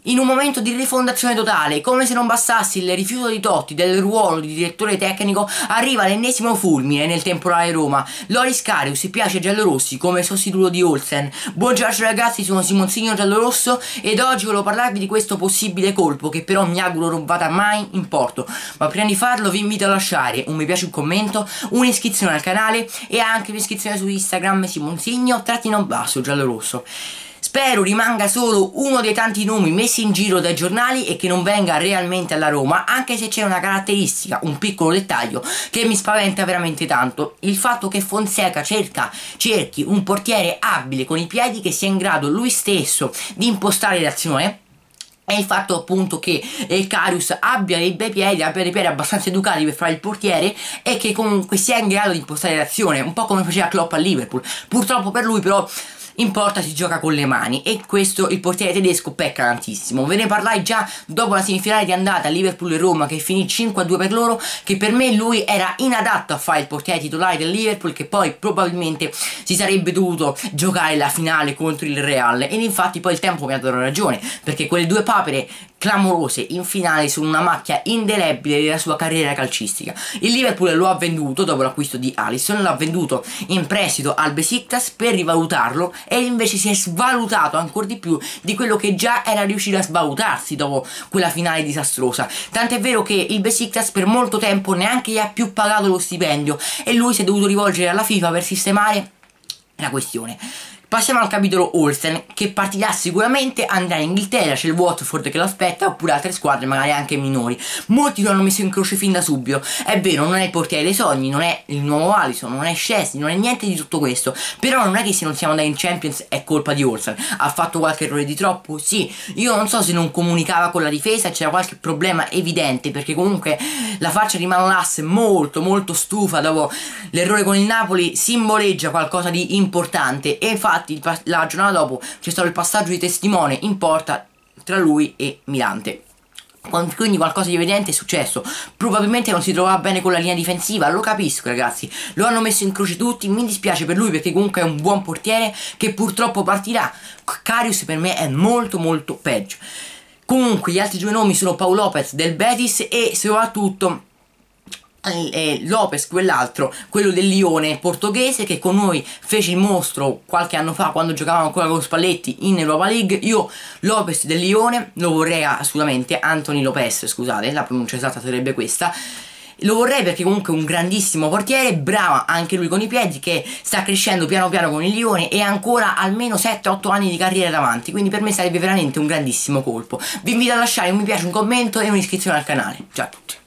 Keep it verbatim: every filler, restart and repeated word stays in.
In un momento di rifondazione totale, come se non bastasse il rifiuto di Totti del ruolo di direttore tecnico, arriva l'ennesimo fulmine nel temporale Roma. Loris Karius piace ai giallorossi come sostituto di Olsen. Buongiorno ragazzi, sono Simonzino Giallorosso ed oggi volevo parlarvi di questo possibile colpo che però mi auguro non vada mai in porto. Ma prima di farlo vi invito a lasciare un mi piace, un commento, un'iscrizione al canale e anche un'iscrizione su Instagram Simonzino trattino basso giallorosso. Spero rimanga solo uno dei tanti nomi messi in giro dai giornali e che non venga realmente alla Roma, anche se c'è una caratteristica, un piccolo dettaglio che mi spaventa veramente tanto: il fatto che Fonseca cerca, cerchi un portiere abile con i piedi che sia in grado lui stesso di impostare l'azione. E il fatto appunto che eh, Karius abbia dei bei piedi, abbia dei piedi abbastanza educati per fare il portiere e che comunque sia in grado di impostare l'azione, un po' come faceva Klopp a Liverpool. Purtroppo per lui però in porta si gioca con le mani e questo il portiere tedesco pecca tantissimo. Ve ne parlai già dopo la semifinale di andata Liverpool e Roma, che finì cinque a due per loro, che per me lui era inadatto a fare il portiere titolare del Liverpool, che poi probabilmente si sarebbe dovuto giocare la finale contro il Real. Ed infatti poi il tempo mi ha dato ragione, perché quelle due papere clamorose in finale sono una macchia indelebile della sua carriera calcistica. Il Liverpool lo ha venduto dopo l'acquisto di Alisson, l'ha venduto in prestito al Besiktas per rivalutarlo e invece si è svalutato ancora di più di quello che già era riuscito a svalutarsi dopo quella finale disastrosa. Tant'è vero che il Besiktas per molto tempo neanche gli ha più pagato lo stipendio e lui si è dovuto rivolgere alla FIFA per sistemare la questione. Passiamo al capitolo Olsen, che partirà sicuramente, andrà in Inghilterra, c'è il Watford che lo aspetta, oppure altre squadre magari anche minori. Molti lo hanno messo in croce fin da subito. È vero, non è il portiere dei sogni, non è il nuovo Alisson, non è Szczesny, non è niente di tutto questo, però non è che se non siamo andati in Champions è colpa di Olsen. Ha fatto qualche errore di troppo? Sì. Io non so se non comunicava con la difesa, c'era qualche problema evidente, perché comunque la faccia di Manolas è molto molto stufa dopo l'errore con il Napoli, simboleggia qualcosa di importante e infatti la giornata dopo c'è stato il passaggio di testimone in porta tra lui e Mirante, quindi qualcosa di evidente è successo. Probabilmente non si trovava bene con la linea difensiva, lo capisco ragazzi, lo hanno messo in croce tutti, mi dispiace per lui perché comunque è un buon portiere che purtroppo partirà. Karius per me è molto molto peggio. Comunque gli altri due nomi sono Pau Lopez del Betis e soprattutto Eh, Lopez, quell'altro, quello del Lione portoghese, che con noi fece il mostro qualche anno fa quando giocavamo ancora con Spalletti in Europa League. Io Lopez del Lione lo vorrei assolutamente, Anthony Lopez scusate, la pronuncia esatta sarebbe questa. Lo vorrei perché comunque è un grandissimo portiere, bravo anche lui con i piedi, che sta crescendo piano piano con il Lione e ha ancora almeno sette otto anni di carriera davanti, quindi per me sarebbe veramente un grandissimo colpo. Vi invito a lasciare un mi piace, un commento e un'iscrizione al canale. Ciao a tutti.